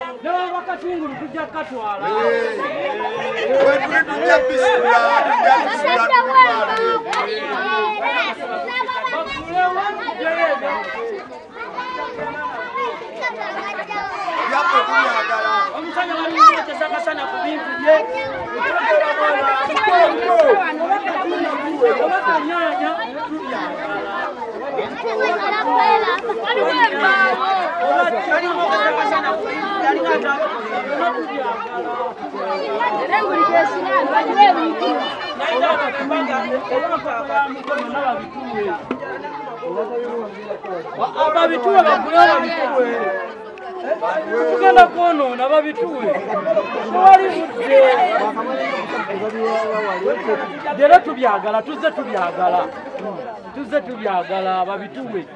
Newa wakatungulu tujja katwala. Tujja bisula. Yapo kunyagala. Omusanya waliwo tesakasana ku bintu bye. Ababituwe bagule ababituwe. Tugenda kwonoona babituwe. Wali budde. Jera tubyagala, tuzze tubyagala. Tuzze tubyagala babituwe.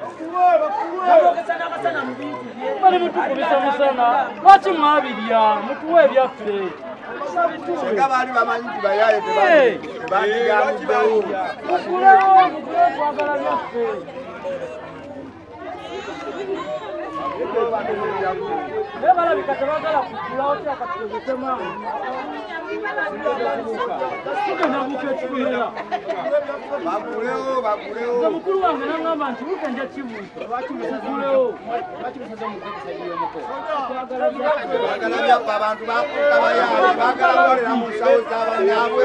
Bali mutukubisa musana. Lwaki mwabirya mutuwe ebyaffe. Senga bali bamanyi nti bayaye tebandigamuddewo. Twagala byaffe. Nebala bikatebagala kugulawo kyakatukozese mangu. Bagulewo. Mukulu wange nangamba nti buke nja kibuuka. Bagulewo. Bagala byaffe abantu bafuuka bayaye bagala kukolera mu nsawo z'abanyaabwe.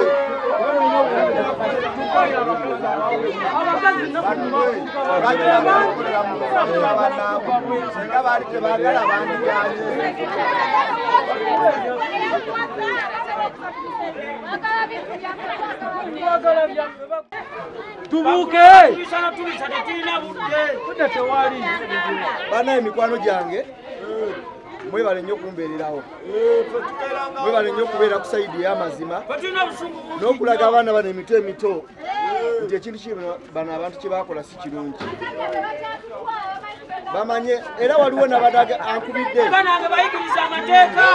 Abakazi bagala kukolera mu nsawo z'abanyaabwe. Senga bali tebagala bandigaanye. tubuuke tubisana tetulina budde budde tewali bana emikwano gyange mwebale nnyo okumbeererawo mwebale nnyo okubeera ku sayidi y'amazima n'okulaga abaana bano emito emito nti ekintu kino bano abantu kye baakola si kirungi bamanye era waliwo nabadaga ankubidde banange bayigiriza amateeka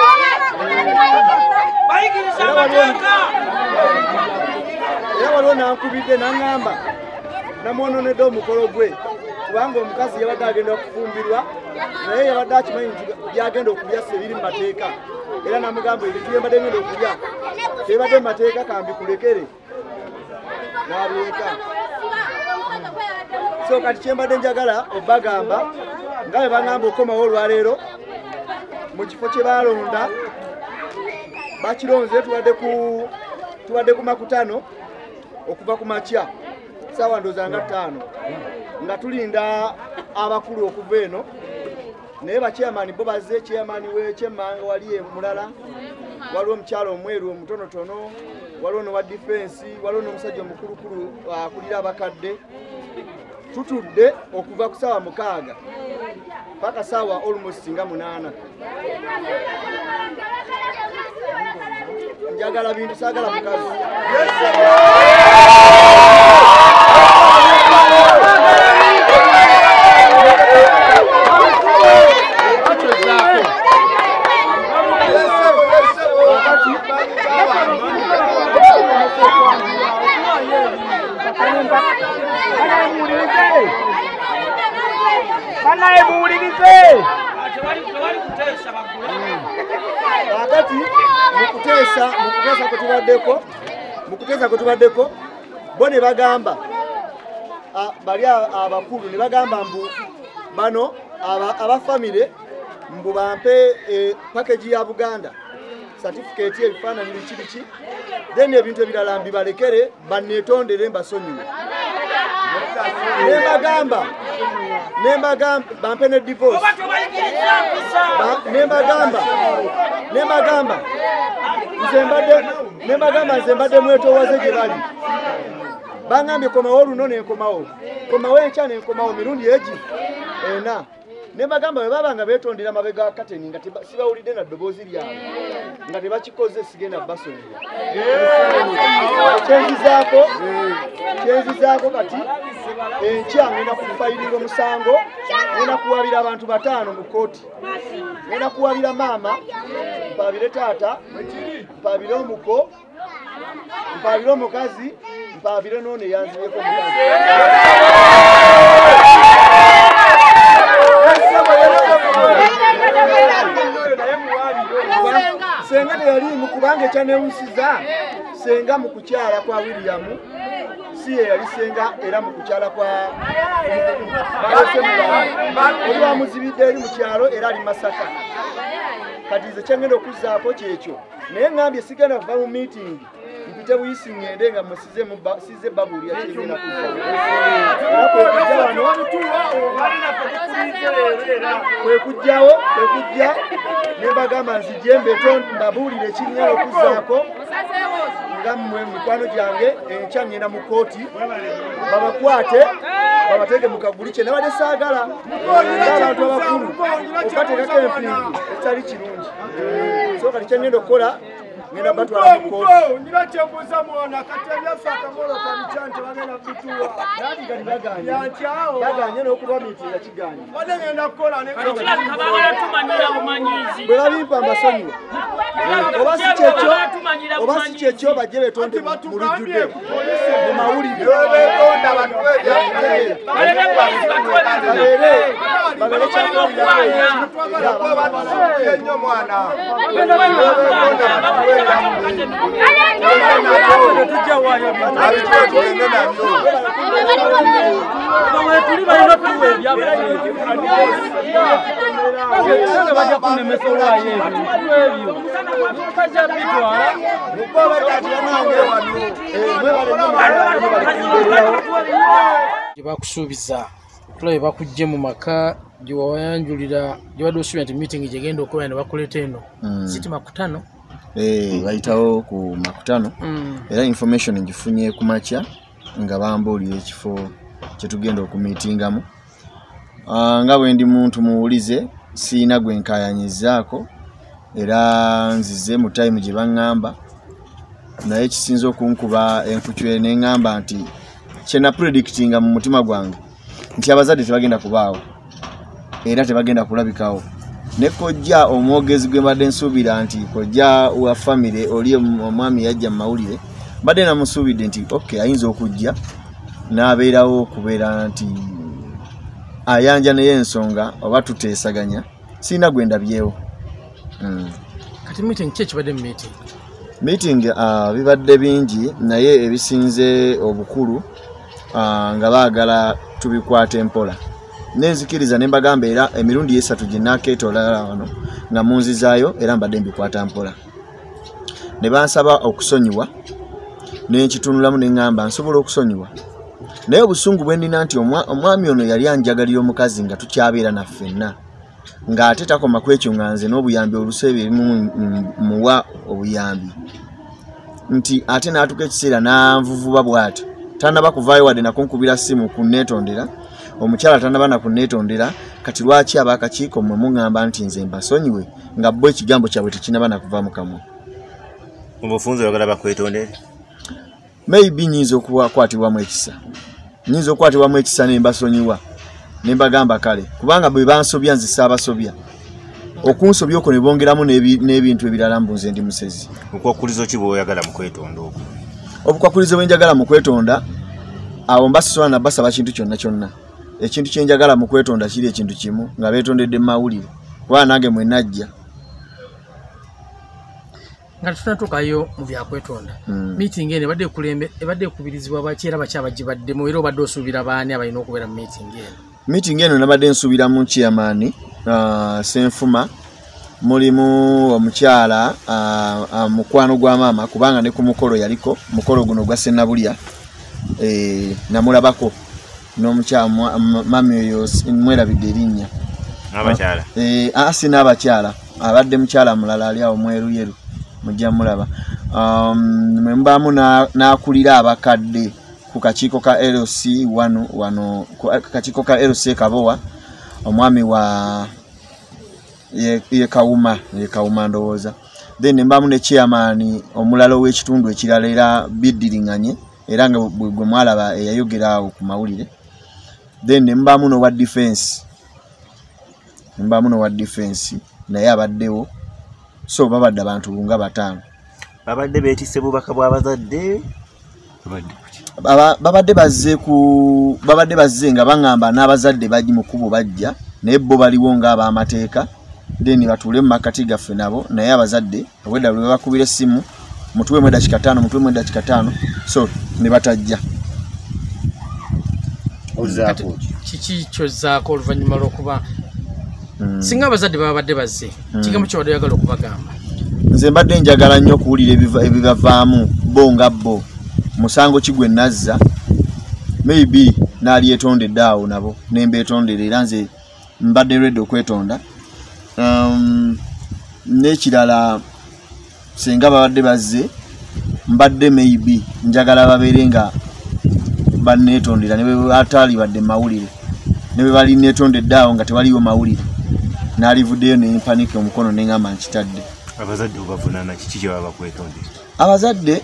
era waliwo nankubidde naŋŋamba namwononedde omukolo gwe kubanga omukazi yabadde agenda okufumbirwa naye yabadde akimanyi nti byagenda okulya se biri mu mateeka era namugamba ebintu byembadde ngenda okulya tebadde mu mateeka kambikulekere n'abyeka so kati kyembadde njagala obagamba nga bwe baŋŋamba okomawo olwaleero mu kifo kye balonda bakironze tuwadde ku makutano okuva ku makya saawa ndooza nga 5 nga tulinda abakulu okuva eno naye bakyamaani bo bazze kyamaani w'ekyemmanga wali mulala waliwo omukyalo omweru omutonotono waliwo n'owa difensi waliwo n'omusajja omukulukulu akulira abakadde tutudde okuva ku saawa 6 paka saawa almost nga 8 njagala bintu saagala mukazi akati mukuteesa kwe tubaddeko bo ne bagamba bali abakulu ne bagamba mbu bano abafamire mbu bampe package ya Buganda certificate ebifaananyi biki then ebintu ebirala mbibalekere banneetondere mbasonyiwe nembagamba bampe ne divorce nembagamba nze mbadde mwetoowaze gye bali bangambye komawo luno nenkomawo komawo enkya nenkomawo mirundi egi ena nembagamba bwe baba nga beetondera mabega kateni nga sibawulidde na ddoboozi lyabwe nga tebakikoze sigenda basonyiwa kyenzizaako kati enkya ngenda kufayirira omusango ngenda kuwabira abantu 5 mu kooti ngenda kuwabira maama mpabire taata mpabire omuko mpabire omukazi mpabire n'ono eyanzibyeko omukazi senga teyalimu kubanga ekyanewusiza senga mu kukyala kwa William si ye yali senga era mu kukyala kwa oli wamuzibidde eri mu kyalo era ali Masaka kati nze kyengenda okuzzaako kyekyo naye ngambye sigenda kuva mu meeting mpite buyisi ngende nga size babuli yakigenda kwekujja nembagamba nzije mbabuulire ekinyala okuzzaako nga mmwe mikwano gyange enkya ngenda mu kooti babakwate babatege mu kaguli kye nabadde saagala ng'abantu abakulu okateekako empingu ekitali kirungi so kati kyengenda okukola ngenda batwala mu kooti baganye n'okubamiitinga kiganye bwe babimpa mbasonyiwa oba si kyekyo bajje betonde mu lujjudde mu mawulire babere bakusuubiza tulabe bakujje mu maka gye wayanjulira gye badde osuubira nti meeting gyegenda okubeera ne bakuleta eno siti makutano bayitawo ku makutano era information ngifunye ku makya nga bambuulira ekifo kye tugenda okumiitingamu nga bwe ndi muntu muwulize siina gwe nkaayanyizaako era nzize mu time gye baŋŋamba naye kisinza okunkuba enkucwe neŋŋamba nti kyena predictinga mu mutima gwange nti abazadde tebagenda kubaawo era tebagenda kulabikawo ne kojja omwogezi gwe mbadde nsuubira nti kojja wa family oli omwami yajja mu mawulire mbadde namusuubidde nti okay ayinza okujja n'abeerawo okubeera nti ayanja naye ensonga oba tuteesaganya siina gwe ndabyewo. Kati meeting ki ekibadde mu meeting bibadde bingi naye ebisinze obukulu nga baagala tubikwata empola nenzikiriza ne mbagamba era emirundi 3 ginnakeetolala wano nga munzizaayo era mbadde mbikwata mpola ne bansaba okusonyiwa nenkitunulamu neŋŋamba nsobola okusonyiwa naye obusungu bwe ndina nti omwami ono yali anjagalira omukazi nga tukyabeera naffenna ng'ate takoma kwekyo nga nze n'obuyambi oluseebe muwa obuyambi nti ate n'atuuka ekiseera n'anvuvuba bw'ati tannaba kuvaayo wadde nakunkubira ssimu kunneetondera omukyala tannaba nakunneetondera kati lwaki ab'akakiiko mmwe muŋŋamba nti nze mbasonyiwe nga bo ekigambo kyabwe tekinaba nakuva mu kamwa. Obufunze oyagala bakwetondere? Maybe nyinza okukwatibwamu ekisa. Nyinza okukwatibwamu ekisa ne mbasonyiwa ne mbagamba kale kubanga bwe bansobya nze saabasobya okunsobya okwo ne bongeramu n'ebintu ebirala mbunze ndi musezi. Okwakulizo ki bw'oyagala mu kwetonda okwo? Obukwakulizo bwe njagala mu kwetonda awo mbasobola na basaba kintu kyonna kyonna. Ekintu kye njagala mu kwetonda kiri ekintu kimu nga beetondedde mu mawulire kuba nange mwe najja. Nga tunatuukayo mu byakwetonda meeting eno ebadde ekubirizibwa baki era baki abagibaddemu era obadde osuubira baani abalina okubeera mu meeting eno? Meeting eno nabadde nsuubiramu chairman Senfuma, mulimu omukyala mukwano gwa maama kubanga ne ku mukolo yaliko mukolo guno gwa Sennabulya namulabako n'omukyala mami oyo mwerabidde erinnya abakyala asina abakyala abadde mukyala mulala ali awo mweruyeru mujja mulaba mbaamu n'akulira abakadde ku kakiiko ka LC wano kakiiko ka LC Kabowa omwami wa ye Kawuma ndowooza then mbaamu ne chairman omulala w'ekitundu ekirala era biddiringanye era nga gwe mwalaba eyayogera awo ku mawulire then mbaamu no wa defense naye abaddewo so babadde abantu nga 5 babadde beetisse bubaka bw'abazadde babadde bazze nga baŋŋamba n'abazadde baji mu kkubo bajja naye bo baliwo ng'ab'amateeka then batuule mu makati gaffe nabo naye abazadde obwedda bwe bakubira essimu mutuwemu eddakiika 5 so ne batajja. Kiki kyozzaako oluvannyuma lw'okuba singa abazadde babadde bazze kigambo kyobadde oyagala okubagamba? Nze mbadde njagala nnyo okuwulira ebibavaamu bo nga bo musango kigwe nazza maybe naali yetondedde awo nabo nembeetondera era nze mbadde ready okwetonda. N'ekirala singa babadde bazze mbadde maybe njagala babeere nga banneetondera ne bwe ataali badde mawulire ne bwe bali neetondedde awo nga tewaliyo mawulire naalivuddeyo ne mpanika omukono ne ngamba nkitadde. Abazadde obavunaana kiki kye baba bakwetondera? Abazadde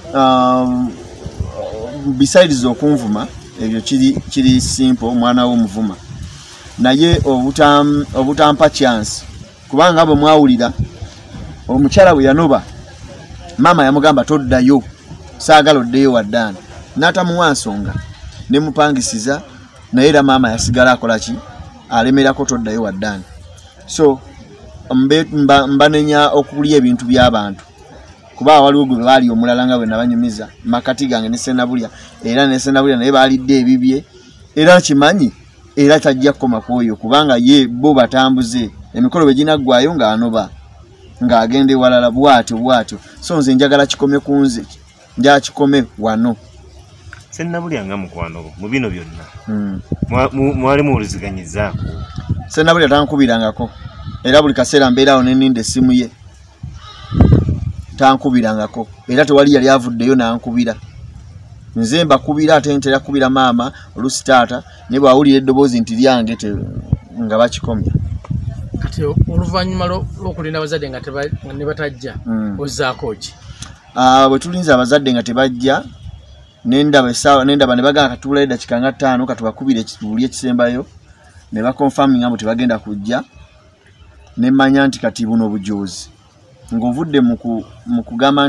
besides okunvuma ebyo kiri simple omwana w'omuvuma naye obutampa chance kubanga bwe mwawulira omukyala bwe yanoba mama yamugamba toddayo saagala oddeyo waddaani n'atamuwa nsonga ne mupangisiza naye era mama yasigala akolaki alemerako toddayo waddaani. So mbanenya okulya ebintu by'abantu kuba waliwo gwe baali omulala nga bwe nabanyumiza makati gange ne Ssenabulya era ne Ssenabulya naye baalidde ebibye era kimanyi era tajja kukoma kwoyo kubanga ye bo batambuze emikolo bwe ginaggwayo ng'anoba ng'agende walala bwatyo so nze njagala kikome ku nze njala kikome wano. Ssenabulya nga mukwano mu bino byonna mwali muwuliziganyizaako? Ssenabulya tankubirangako era buli kaseera mbeerawo neninda essimu ye tankubirangako era tewali yali avuddeyo nankubira. Nze mbakubira ate ntera kubira maama olusi taata ne bwawulira eddoboozi nti lyange nga bakikomya. Kati oluvannyuma lw'okulinda abazadde nga ne batajja ozzaako ki? Bwe tulinze abazadde nga tebajja nendaba ne bagamba katuulayo eddakiika nga 5 katubakubire ekituli ekisembayo ne bakonfaminga mbu tebagenda kujja ne mmanya nti kati buno bujoozi ng'ovudde mu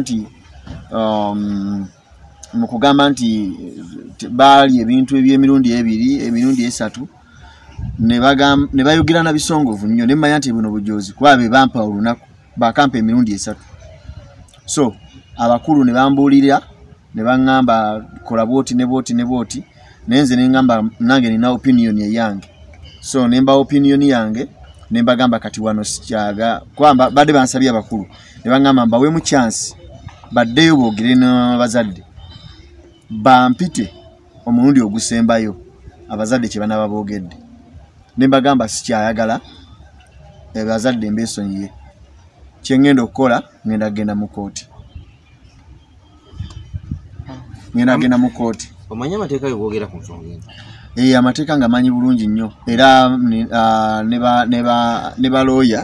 kugamba nti baali ebintu eby'emirundi 2 emirundi 3 ne bayogera na bisongovu nnyo ne mmanya nti buno bujoozi kuba be bampa olunaku bakampa emirundi 3. So abakulu ne bambuulira ne baŋŋamba kola bwoti ne bwoti naye nze ne ŋŋamba nange nina opinion eyange so ne mba opinion yange ne mbagamba kati wano sikyaga kwamba badde bansabye abakulu ne baŋŋamba mbaweemu chance baddeyo boogere n'abazadde bampite omulundi ogusembayo abazadde kye banaba boogedde ne mbagamba sikyayagala abazadde mbeesonyiye kye ngenda okukola ngenda kugenda mu kooti. Omanyi amateeka yoboogera ku nsonga eno? Amateeka nga manyi bulungi nnyo era ne balooya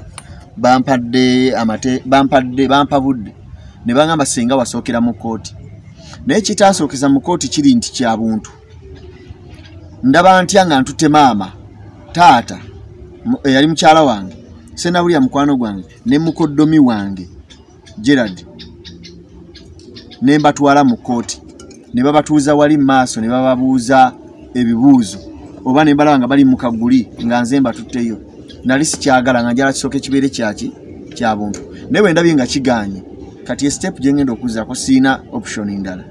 bampa budde ne bagamba singa wasookera mu kooti naye kitaasookeza mu kooti kiri nti kya buntu. Ndaba ntya nga ntutte maama taata eyali mukyala wange Ssenabulya mukwano gwange ne mukoddomi wange Gerard ne mbatwala mu kooti ne babatuuza wali maaso ne bababuuza ebibuuzo oba ne mbalaba nga bali mu kaguli nga nze mbatutteyo nali sikyagala nga njala kisooke kibeere kya buntu naye bwe ndabye nga kiganye kati step gye ngenda okuzaako siina option ndala.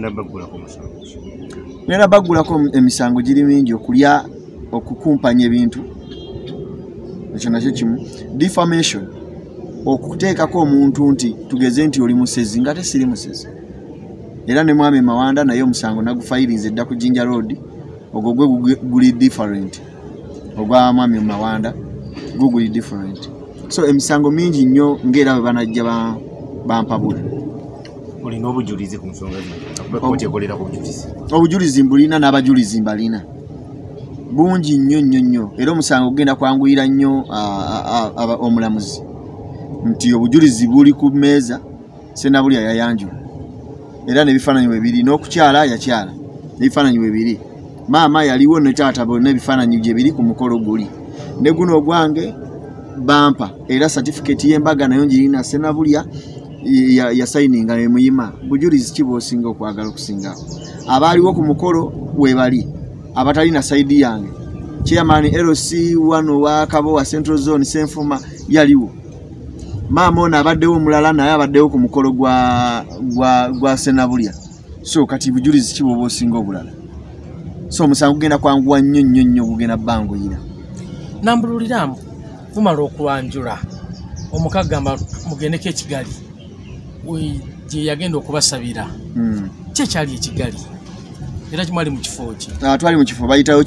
Ngenda baggulako emisango giri mingi okulya okukumpanya ebintu ekyo nakyo kimu defamation okuteekako omuntu nti tugeze nti oli musezi nga tesiri musezi era ne mwami Mawanda naye omusango nagufayirinze dda ku Jinja Road ogwo guli different ogwa mwami Mawanda guli different so emisango mingi nnyo ng'era bwe banajja bampabula. Olina obujulizi ku nsonga zino kooti ekolera ku bujulizi? Obujulizi mbulina n'abajulizi mbalina bungi nnyo era omusango gugenda kwanguyira nnyo omulamuzi nti obujulizi buli ku mmeeza Ssenabulya yayanjula era n'ebifaananyi bibiri n'okukyala yakyala n'ebifaananyi bibiri maama yaliwo ne taata bonna ebifaananyi gye biri ku mukolo guli ne guno ogwange bampa era certificate y'embaga nayo ngirina Ssenabulya yasayininga ne muyima bujulizi kiboosinga okwagala okusinga abaaliwo ku mukolo we bali abatalina saidi yange chairman LC wano wa Kabowa Central Zone Senfuma yaliwo maama ono abaddewo omulala naye abaddewo ku mukolo gwa Senabulya so kati bujulizi kibobo osinga obulala so omusango gugenda kwanguwa nnyo gugenda banguyira nambululiramu mumala okuwanjula omukagamba mugendeko ekigali gye yagenda okubasabira kyekyali ekigali era kimwali mu kifo ki twali mu kifo bayitawo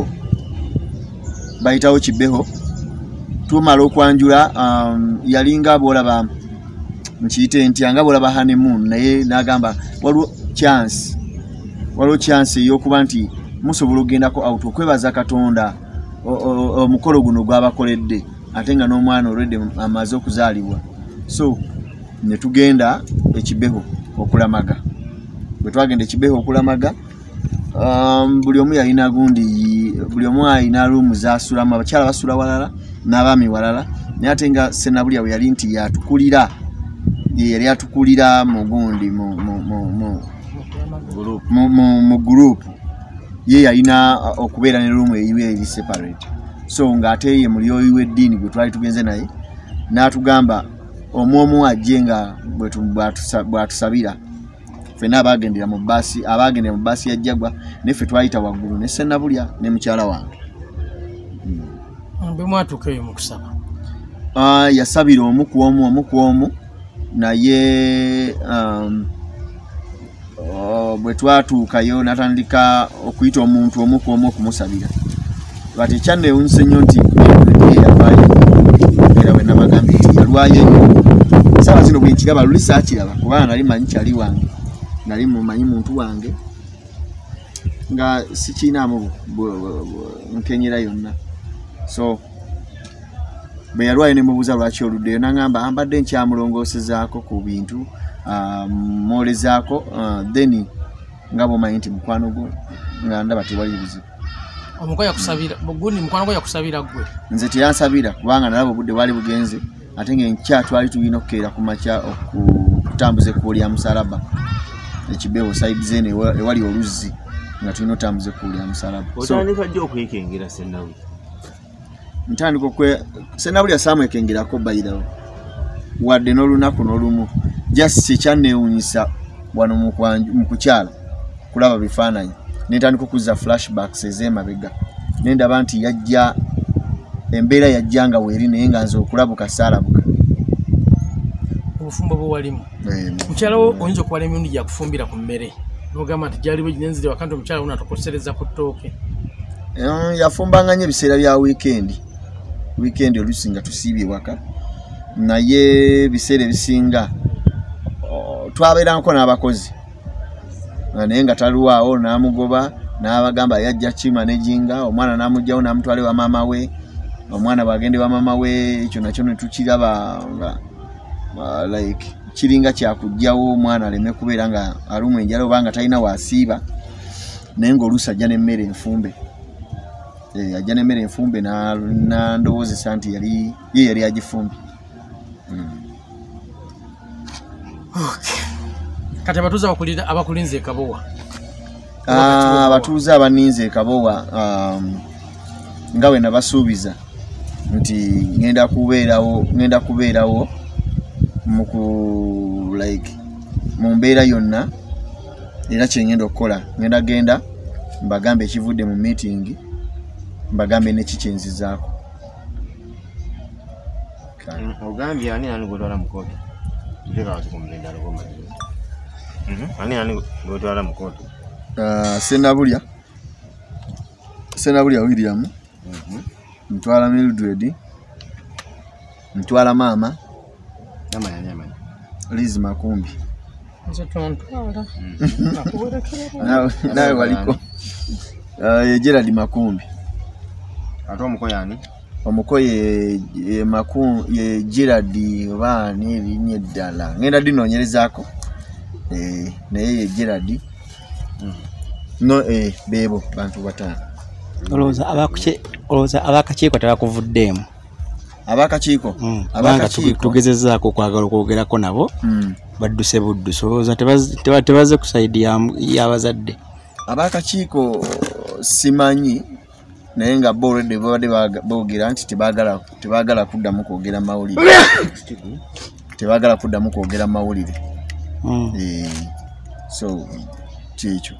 Kibeho tumala okwanjula yalinga bolaba nkiyite nti anga bolaba honeymoon naye nagamba waliwo chance y'okuba nti musobola ogendako out okwebaza Katonda omukolo guno gwabakoledde ate nga n'omwana already amaze okuzaalibwa so ne tugenda ekibeho okulamaga bwe twagenda ekibeho okulamaga buli omu yalina gundi buli omu alina ruumu zasulamu abakyala basula walala n'abaami walala naye ate nga Senabulya bwe yali nti yali atukulira mu gundi mu group ye yalina okubeera ne ruumu eyiwe eri separate so nga ate ye muli oyo w'eddiini gwe twali tugenze naye n'atugamba omu ajje nga bwatusabira ffenna abagendera mu bbaasi ya Jagwa neffe twayita waggulu ne Senabulya ne mukyala wange bemwatuuka eyo mu kusaba yasabira omu ku omu naye bwe twatuukayo natandika okuyita omuntu omu ku omu okumusabira bati ekyanneewunyisa nnyo nti yalwayo era bwe nabagambye nti yalwayo nnyo saawa zino bwe nkiraba luli saakiraba kubanga nali manyi kyali wange nali mumanyi muntu wange nga sikiinaamu nkenyera yonna so bwe yalwayo ne mubuuza lwaki oluddeyo nangamba mbadde nkyamulongoosezaako ku bintu mwolezaako then nga bwomanyi nti mukwano gwo nga ndaba tewali buzibu omukoya kusabira bugundi mukwano gwo yakusabira gwe nze teyansabira kubanga nalaba obudde bwali bugenze ate ng'enkya twali tulina okukeera ku makya okutambuza ekkubo lya musalaba ekibeho side zene ewali oluzzi nga tulina otambuza ekkubo lya musalaba otandika ddi okwekengera Senabulya ntandika Senabulya saamwekengerako bayirawo wadde n'olunaku n'olumu just ekyanneewunyisa wano mu kukyala kulaba bifaananyi nentandika okuzza flashbacks ez'emabega nendaba nti embeera yajja nga weeri naye nga nze okulabuka saalabuka obufumbo bwe walimu mukyala wo oyinza okuwala emirundi gyakufumbira ku mmere n'ogamba nti gyaliwo ginenzire wakanti omukyala wo natukosereza ku ttooke yafumbanga nnyo ebiseera bya wiikendi oluusi nga tusiibye waka naye biseera ebisinga twabeerangako n'abakozi naye nga taliwaawo n'amugoba n'abagamba yajja kimanejinga omwana n'amugjawo n'amutwala ewa maama we omwana bwagende wa maama we ekyo nakyo ne tukiraba nga like kiringa kyakugjawo omwana aleme kubeera nga alumwa enjala oba nga talina waasiiba naye ng'oluusi ajja n'emmere enfumbe ajja n'emmere enfumbe nandowoozesa nti ye yali agifumbye. Kati abatuuze abakulinze Kabowa abatuuze abaninze Kabowa nga bwe nabasuubiza nti ngenda kubeerawo mu mbeera yonna era kye ngenda okukola ngenda mbagambe ekivudde mu meeting mbagambe nekikyenzizaako. Ogambye ani gotwala mu kooti ani gotwala mu kooti Senabulya William ntwala Mildred ntwala maama Liz Makumbi nawe waliko Gerald Makumbi ate omukoye ani omukoye ye Gerald baani erinnya eddala ngenda dinoonyerezaako naye ye Gerald no bebo bantu bataano. Olowooza abakakiiko tebakuvuddeemu? Abakakiiko tugezezaako okwagala okwogerako nabo badduse buddusi olowooza tebaze ku sayidi y'abazadde? Abakakiiko simanyi naye nga bo already babadde boogera nti tebagala kuddamu kwogera mawulire tebagala kuddamu kwogera mawulire so kyekyo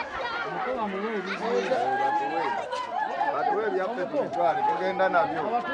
batuwe byaffe tubitwale tugenda nabyo